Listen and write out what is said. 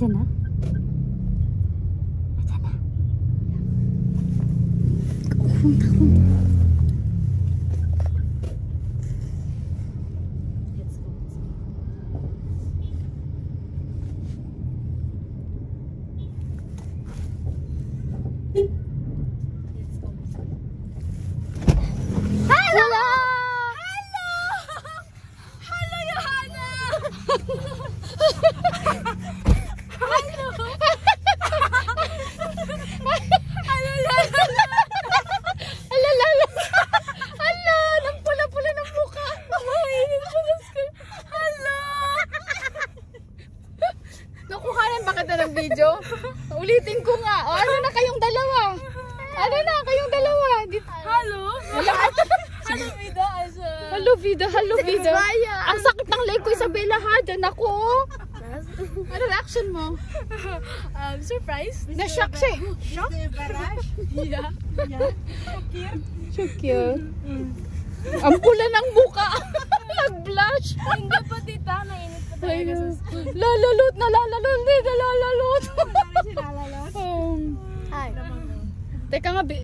Andyan na? Andyan na. Punta. Nakuhanan ba kita ng video? Ulitin ko nga. O, ano na kayong dalawa? Ano na kayong dalawa? Hello? Hello, Vida. Hello, Vida. Hello, Vida. Ang sakit ng leg ko, Isabela, ha? Diyan ako. Ano reaction mo? Surprise. Na-shock siya. Shock? Yeah. So cute. Ang pula ng muka. Nag-blush. Hindi pa, tita. Nainit pa talaga sa school. Lalalot. Hindi na lalalot. Hi. Teka nga,